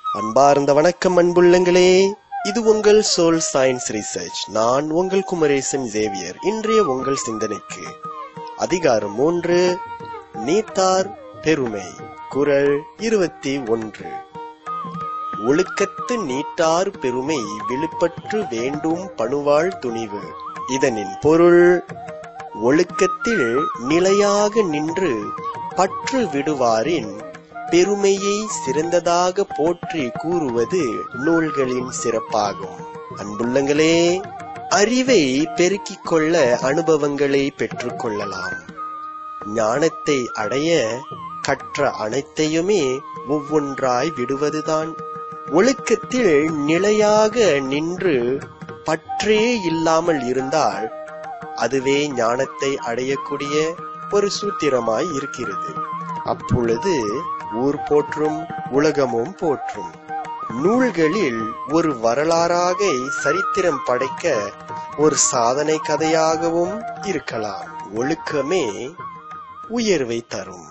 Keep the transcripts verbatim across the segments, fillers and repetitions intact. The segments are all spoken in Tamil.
அன்பார்ந்த வணக்கம் அன்புள்ளங்களே, இது உங்கள் சோல் சயின்ஸ் ரிசர்ச். நான் உங்கள் குமரேசன் சேவியர். இன்றைய உங்கள் சிந்தனைக்கு அதிகாரம் மூன்று, நீத்தார் பெருமை. குறள் இருபத்தி ஒன்று. ஒழுக்கத்து நீட்டார் பெருமை விழுப்பற்று வேண்டும் பணுவாள் துணிவு. இதனின் பொருள், ஒழுக்கத்தில் நிலையாக நின்று பற்று விடுவாரின் பெருமையை சிறந்ததாக போற்றி கூறுவது நூல்களின் சிறப்பாகும். அன்புள்ளங்களே, அறிவை பெருக்கிக் கொள்ள அனுபவங்களை பெற்றுக் கொள்ளலாம். ஞானத்தை அடைய கற்ற அனைத்தையுமே ஒவ்வொன்றாய் விடுவதுதான். ஒழுக்கத்தில் நிலையாக நின்று பற்றே இல்லாமல் இருந்தால் அதுவே ஞானத்தை அடையக்கூடிய ஒரு சூத்திரமாய் இருக்கிறது. அப்பொழுது ஊர் போற்றும் உலகமும் போற்றும். நூல்களில் ஒரு வரலாறாக சரித்திரம் படைக்க ஒரு சாதனை கதையாகவும் இருக்கலாம். ஒழுக்கமே உயர்வை தரும்.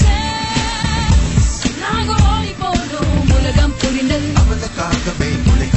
உலகம் புரிந்தல் அவனுக்காகவே உலகம்